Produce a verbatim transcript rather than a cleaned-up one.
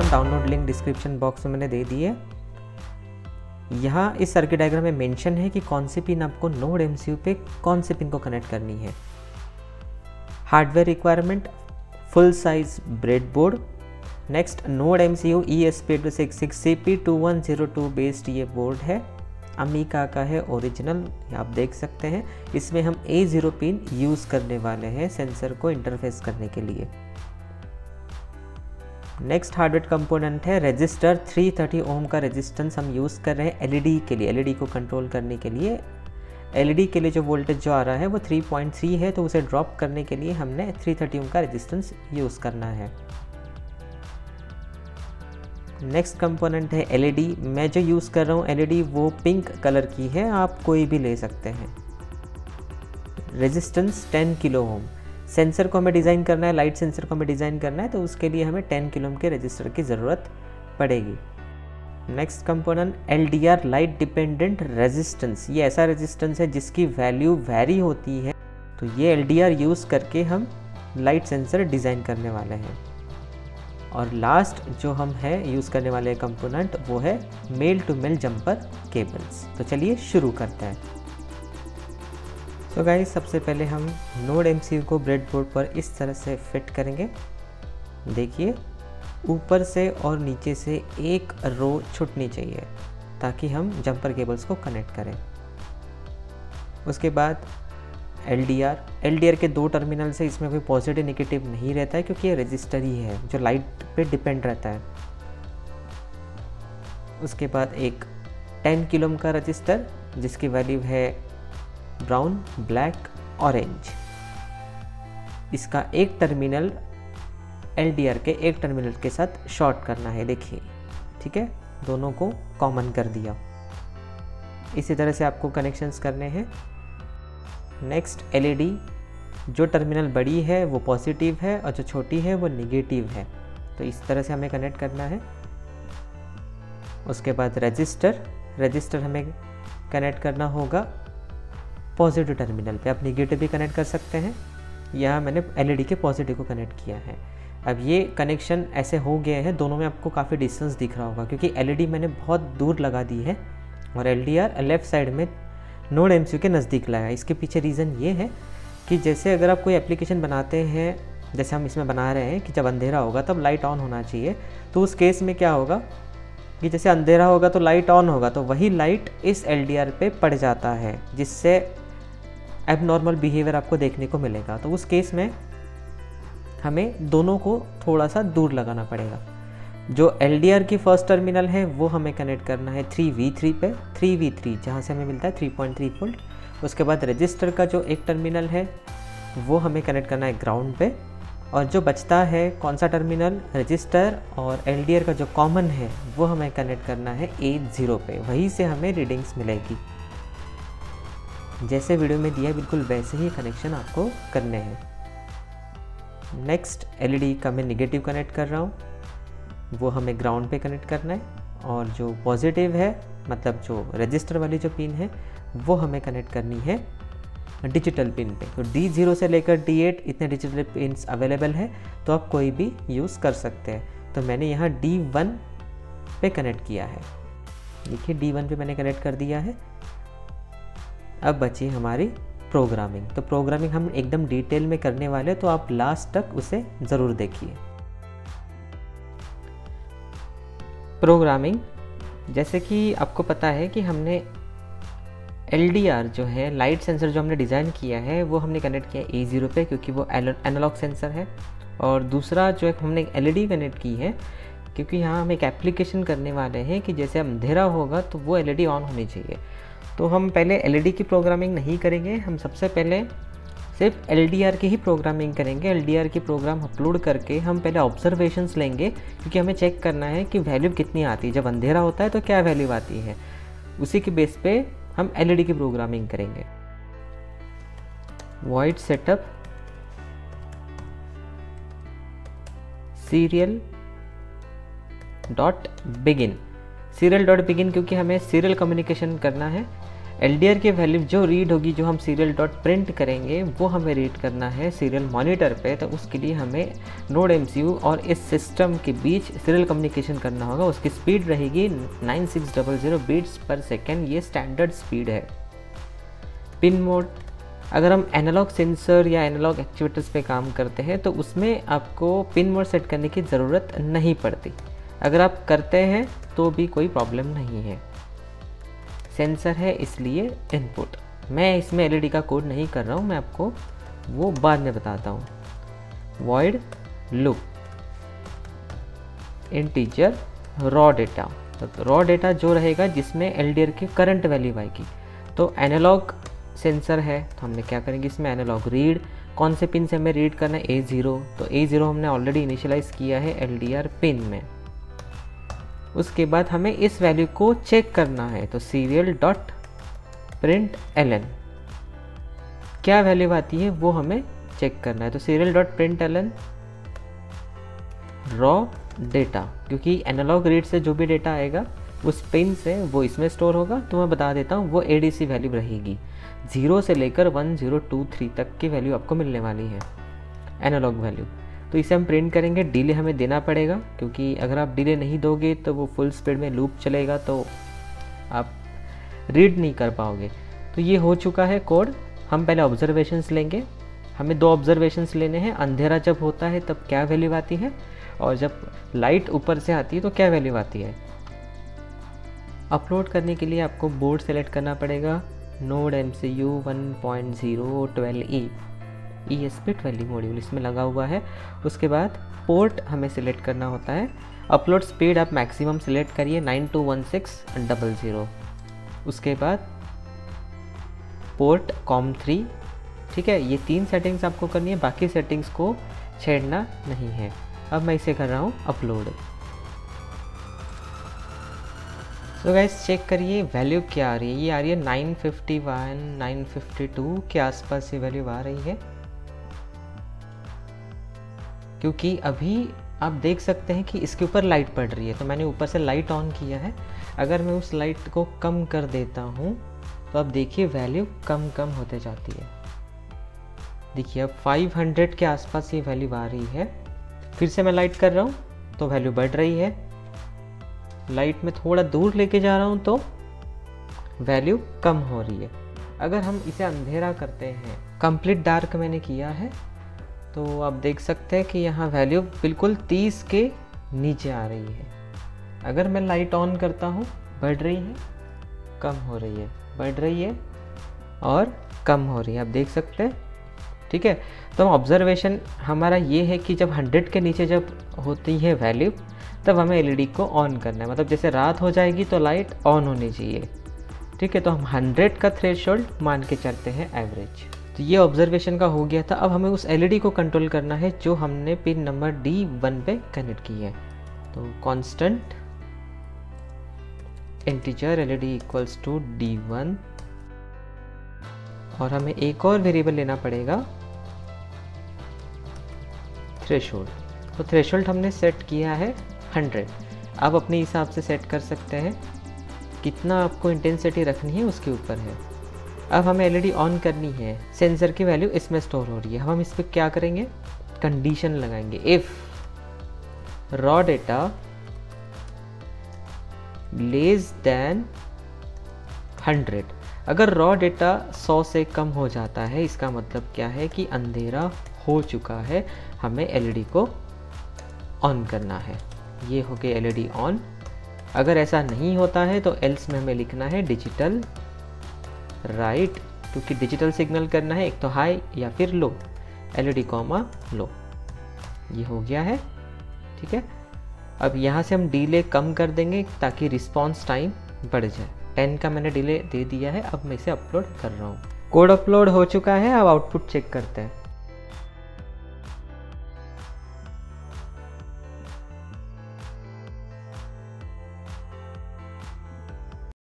Down, download link description box में मैंने दे दी है। यहाँ इस सर्किट डायग्राम में मेंशन है कि कौन सी पिन आपको नोड एमसीयू पे कौन सी पिन को कनेक्ट करनी है। Hardware requirement, full size breadboard. Next node MCU E S P two six six C P two one zero two based ये बोर्ड है, अमीका का है ओरिजिनल, आप देख सकते हैं। इसमें हम ए ज़ीरो पिन यूज़ करने वाले हैं सेंसर को इंटरफेस करने के लिए। नेक्स्ट हार्डवेयर कंपोनेंट है रेजिस्टर, थ्री थर्टी ओम का रेजिस्टेंस हम यूज़ कर रहे हैं एलईडी के लिए, एलईडी को कंट्रोल करने के लिए। एलईडी के लिए जो वोल्टेज जो आ रहा है वो थ्री पॉइंट थ्री है, तो उसे ड्रॉप करने के लिए हमने थ्री थर्टी ओम का रेजिस्टेंस यूज़ करना है। नेक्स्ट कंपोनेंट है एलईडी। मैं जो यूज़ कर रहा हूँ एलईडी वो पिंक कलर की है, आप कोई भी ले सकते हैं। Resistance ten kilo ohm. Sensor को हमें डिज़ाइन करना है, लाइट सेंसर को हमें डिज़ाइन करना है, तो उसके लिए हमें टेन किलो ओम के रजिस्टर की ज़रूरत पड़ेगी। Next component L D R light dependent resistance. ये ऐसा रेजिस्टेंस है जिसकी वैल्यू वेरी होती है, तो ये एल डी आर यूज़ करके हम लाइट सेंसर डिज़ाइन करने वाले हैं। और लास्ट जो हम है यूज़ करने वाले कंपोनेंट वो है male to male jumper cables. तो चलिए शुरू करते हैं। तो गाइस सबसे पहले हम नोड एमसीयू को ब्रेडबोर्ड पर इस तरह से फिट करेंगे। देखिए ऊपर से और नीचे से एक रो छूटनी चाहिए ताकि हम जंपर केबल्स को कनेक्ट करें। उसके बाद L D R, L D R के दो टर्मिनल से इसमें कोई पॉजिटिव नेगेटिव नहीं रहता है क्योंकि ये रजिस्टर ही है जो लाइट पे डिपेंड रहता है। उसके बाद एक टेन किलो ओम का रजिस्टर जिसकी वैल्यू है ब्राउन, ब्लैक, ऑरेंज। इसका एक टर्मिनल एल डी आर के एक टर्मिनल के साथ शॉर्ट करना है, देखिए ठीक है, दोनों को कॉमन कर दिया। इसी तरह से आपको कनेक्शंस करने हैं। नेक्स्ट एलईडी, जो टर्मिनल बड़ी है वो पॉजिटिव है और जो छोटी है वो नेगेटिव है, तो इस तरह से हमें कनेक्ट करना है। उसके बाद रजिस्टर, रजिस्टर हमें कनेक्ट करना होगा पॉजिटिव टर्मिनल पे, आप नेगेटिव भी कनेक्ट कर सकते हैं। यहाँ मैंने एलईडी के पॉजिटिव को कनेक्ट किया है। अब ये कनेक्शन ऐसे हो गए हैं, दोनों में आपको काफ़ी डिस्टेंस दिख रहा होगा क्योंकि एलईडी मैंने बहुत दूर लगा दी है और एलडीआर लेफ़्ट साइड में नोड एमसीयू के नज़दीक लाया। इसके पीछे रीज़न ये है कि जैसे अगर आप कोई एप्लीकेशन बनाते हैं, जैसे हम इसमें बना रहे हैं कि जब अंधेरा होगा तब लाइट ऑन होना चाहिए, तो उस केस में क्या होगा कि जैसे अंधेरा होगा तो लाइट ऑन होगा, तो वही लाइट इस एलडीआर पे पड़ जाता है जिससे एबनॉर्मल बिहेवियर आपको देखने को मिलेगा। तो उस केस में हमें दोनों को थोड़ा सा दूर लगाना पड़ेगा। जो एलडीआर की फर्स्ट टर्मिनल है वो हमें कनेक्ट करना है थ्री वी थ्री पे, थ्री वी थ्री जहाँ से हमें मिलता है थ्री पॉइंट थ्री वोल्ट। उसके बाद रजिस्टर का जो एक टर्मिनल है वो हमें कनेक्ट करना है ग्राउंड पे, और जो बचता है कौन सा टर्मिनल, रजिस्टर और एलडीआर का जो कॉमन है वो हमें कनेक्ट करना है एट ज़ीरो पे, वहीं से हमें रीडिंग्स मिलेगी। जैसे वीडियो में दिया है बिल्कुल वैसे ही कनेक्शन आपको करने हैं। नेक्स्ट एलईडी का मैं निगेटिव कनेक्ट कर रहा हूँ, वो हमें ग्राउंड पे कनेक्ट करना है, और जो पॉजिटिव है मतलब जो रजिस्टर वाली जो पिन है वो हमें कनेक्ट करनी है डिजिटल पिन पे। तो डी ज़ीरो से लेकर डी एट इतने डिजिटल पिन्स अवेलेबल है, तो आप कोई भी यूज़ कर सकते हैं। तो मैंने यहाँ डी वन पे कनेक्ट किया है, देखिए डी वन पे मैंने कनेक्ट कर दिया है। अब बची हमारी प्रोग्रामिंग। तो प्रोग्रामिंग हम एकदम डिटेल में करने वाले, तो आप लास्ट तक उसे ज़रूर देखिए। प्रोग्रामिंग, जैसे कि आपको पता है कि हमने एलडीआर जो है लाइट सेंसर जो हमने डिज़ाइन किया है वो हमने कनेक्ट किया ए ज़ीरो पे क्योंकि वो एनालॉग सेंसर है, और दूसरा जो एक हमने एलईडी कनेक्ट की है क्योंकि यहाँ हम एक एप्लीकेशन करने वाले हैं कि जैसे अंधेरा होगा तो वो एलईडी ऑन होनी चाहिए। तो हम पहले एलईडी की प्रोग्रामिंग नहीं करेंगे, हम सबसे पहले सिर्फ एलडीआर की ही प्रोग्रामिंग करेंगे। एलडीआर की प्रोग्राम अपलोड करके हम पहले ऑब्जर्वेशंस लेंगे क्योंकि हमें चेक करना है कि वैल्यू कितनी आती है, जब अंधेरा होता है तो क्या वैल्यू आती है, उसी के बेस पे हम एलईडी की प्रोग्रामिंग करेंगे। Void setup serial dot begin, serial dot begin क्योंकि हमें सीरियल कम्युनिकेशन करना है एल डी आर की वैल्यू जो रीड होगी, जो हम सीरियल डॉट प्रिंट करेंगे वो हमें रीड करना है सीरियल मॉनिटर पे। तो उसके लिए हमें नोड एम सी यू और इस सिस्टम के बीच सीरियल कम्युनिकेशन करना होगा। उसकी स्पीड रहेगी nine six double zero bits per second, ये स्टैंडर्ड स्पीड है। पिन मोड, अगर हम एनालॉग सेंसर या एनालॉग एक्चुएटर्स पे काम करते हैं तो उसमें आपको पिन मोड सेट करने की ज़रूरत नहीं पड़ती। अगर आप करते हैं तो भी कोई प्रॉब्लम नहीं है। सेंसर है इसलिए इनपुट, मैं इसमें एल ई डी का कोड नहीं कर रहा हूँ, मैं आपको वो बाद में बताता हूँ। Void loop, integer raw data, raw data जो रहेगा जिसमें एल डी आर की करंट वैल्यू आएगी। तो एनालॉग सेंसर है तो हमने क्या करेंगे, इसमें एनालॉग रीड, कौन से पिन से हमें रीड करना है, ए ज़ीरो। तो ए ज़ीरो हमने ऑलरेडी इनिशियलाइज़ किया है एल डी आर पिन में। उसके बाद हमें इस वैल्यू को चेक करना है, तो serial dot print L N क्या वैल्यू आती है वो हमें चेक करना है। तो serial dot print L N raw data, क्योंकि एनालॉग रीड से जो भी डेटा आएगा उस पिन से वो इसमें स्टोर होगा। तो मैं बता देता हूँ वो ए डी सी वैल्यू रहेगी, ज़ीरो से लेकर वन ज़ीरो टू थ्री तक की वैल्यू आपको मिलने वाली है, एनालॉग वैल्यू। तो इसे हम प्रिंट करेंगे। डिले हमें देना पड़ेगा, क्योंकि अगर आप डिले नहीं दोगे तो वो फुल स्पीड में लूप चलेगा तो आप रीड नहीं कर पाओगे। तो ये हो चुका है कोड। हम पहले ऑब्जर्वेशंस लेंगे। हमें दो ऑब्जर्वेशंस लेने हैं, अंधेरा जब होता है तब क्या वैल्यू आती है और जब लाइट ऊपर से आती है तो क्या वैल्यू आती है। अपलोड करने के लिए आपको बोर्ड सेलेक्ट करना पड़ेगा, node M C U one point zero twelve E E S P twelve module इसमें लगा हुआ है। उसके बाद पोर्ट हमें सिलेक्ट करना होता है। अपलोड स्पीड आप मैक्सिमम सिलेक्ट करिए nine two one six double zero. उसके बाद पोर्ट कॉम थ्री, ठीक है। ये तीन सेटिंग्स आपको करनी है, बाकी सेटिंग्स को छेड़ना नहीं है। अब मैं इसे कर रहा हूँ अपलोड। तो गाइस चेक करिए वैल्यू क्या आ रही है। ये आ रही है nine fifty one nine fifty two के आसपास ये वैल्यू आ रही है, क्योंकि अभी आप देख सकते हैं कि इसके ऊपर लाइट पड़ रही है। तो मैंने ऊपर से लाइट ऑन किया है। अगर मैं उस लाइट को कम कर देता हूँ तो अब देखिए वैल्यू कम कम होते जाती है। देखिए अब फाइव हंड्रेड के आसपास ये वैल्यू आ रही है। फिर से मैं लाइट कर रहा हूँ तो वैल्यू बढ़ रही है। लाइट में थोड़ा दूर लेके जा रहा हूँ तो वैल्यू कम हो रही है। अगर हम इसे अंधेरा करते हैं, कंप्लीट डार्क मैंने किया है, तो आप देख सकते हैं कि यहाँ वैल्यू बिल्कुल तीस के नीचे आ रही है। अगर मैं लाइट ऑन करता हूँ, बढ़ रही है, कम हो रही है, बढ़ रही है और कम हो रही है, आप देख सकते हैं, ठीक है। तो ऑब्जर्वेशन हमारा ये है कि जब हंड्रेड के नीचे जब होती है वैल्यू तब हमें एल ई डी को ऑन करना है। मतलब जैसे रात हो जाएगी तो लाइट ऑन होनी चाहिए, ठीक है। तो हम हंड्रेड का थ्रेशोल्ड मान के चलते हैं एवरेज। तो ये ऑब्जर्वेशन का हो गया था। अब हमें उस एल ई डी को कंट्रोल करना है जो हमने पिन नंबर डी वन पे कनेक्ट की है। तो constant integer L E D equals to D one, और हमें एक और वेरिएबल लेना पड़ेगा थ्रेशोल्ड। तो थ्रेशोल्ड हमने सेट किया है हंड्रेड। आप अपने हिसाब से सेट कर सकते हैं, कितना आपको इंटेंसिटी रखनी है उसके ऊपर है। अब हमें एल ई डी ऑन करनी है, सेंसर की वैल्यू इसमें स्टोर हो रही है। हम इस पर क्या करेंगे, कंडीशन लगाएंगे, if raw data less than hundred. अगर रॉ डेटा सौ से कम हो जाता है, इसका मतलब क्या है कि अंधेरा हो चुका है, हमें एल ई डी को ऑन करना है। ये हो गई एल ई डी ऑन। अगर ऐसा नहीं होता है तो एल्स में हमें लिखना है डिजिटल राइट, क्योंकि डिजिटल सिग्नल करना है, एक तो हाई या फिर low, L E D comma low. ये हो गया है, ठीक है। अब यहाँ से हम डिले कम कर देंगे ताकि रिस्पॉन्स टाइम बढ़ जाए। टेन का मैंने डिले दे दिया है। अब मैं इसे अपलोड कर रहा हूँ। कोड अपलोड हो चुका है। अब आउटपुट चेक करते हैं।